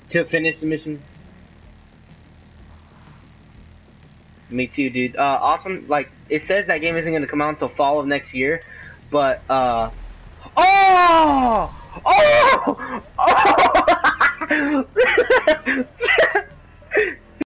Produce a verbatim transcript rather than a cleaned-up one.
to finish the mission. Me too, dude. Uh, awesome. Like, it says that game isn't gonna come out until fall of next year, but uh, oh, oh!